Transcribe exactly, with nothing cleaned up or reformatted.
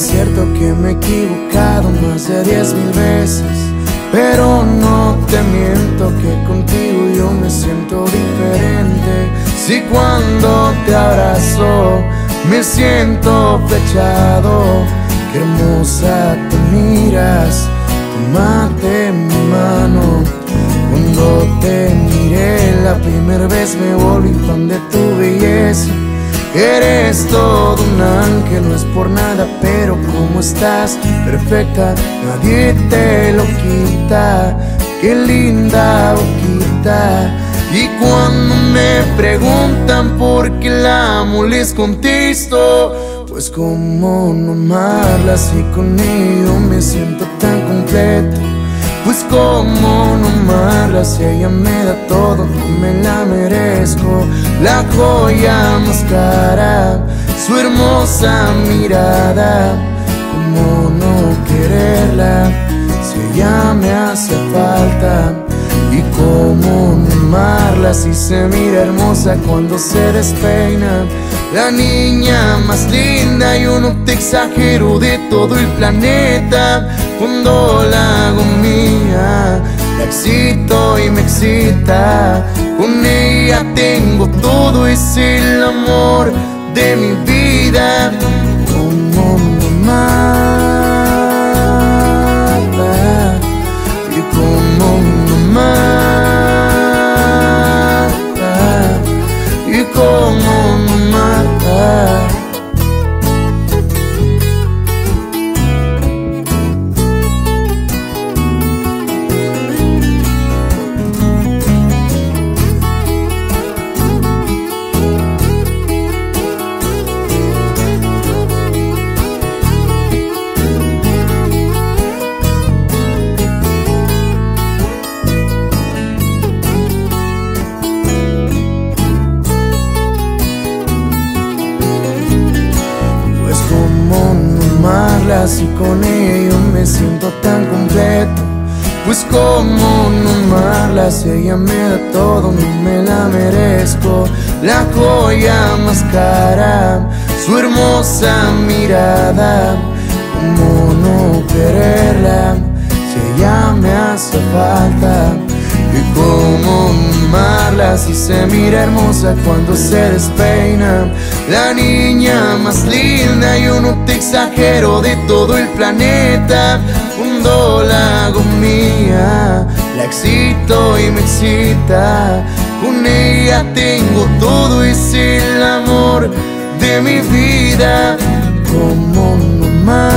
cierto que me he equivocado más de diez mil veces, pero no te miento que contigo yo me siento diferente. Si cuando te abrazo me siento flechado, qué hermosa te miras, tómate mi mano. Cuando te miré la primera vez me volví fan de tu belleza. Eres todo un ángel, no es por nada, pero como estás, perfecta, nadie te lo quita. Qué linda boquita. Y cuando me preguntan por qué la amo, les contesto, pues como no amarla si con ello me siento tan completo. Pues como no amarla si ella me da todo, no me la merezco. La joya más cara, su hermosa mirada, como no quererla si ella me hace falta. Y como no amarla si se mira hermosa cuando se despeina. La niña más linda, yo no te exagero, de todo el planeta. Cuando la hago mía, la excito y me excita. Con ella tengo todo, es el amor de mi vida. Como no amarla y como no amarla y como no amarla. Si con ella me siento tan completo, pues como no amarla si ella me da todo, no me la merezco. La joya más cara, su hermosa mirada, como no quererla si ella me hace falta. Y como no amarla si se mira hermosa cuando se despeina. La niña más linda, yo no te exagero, de todo el planeta. Cuando la hago mía, la excito y me excita. Con ella tengo todo, es el amor de mi vida. Como no amarla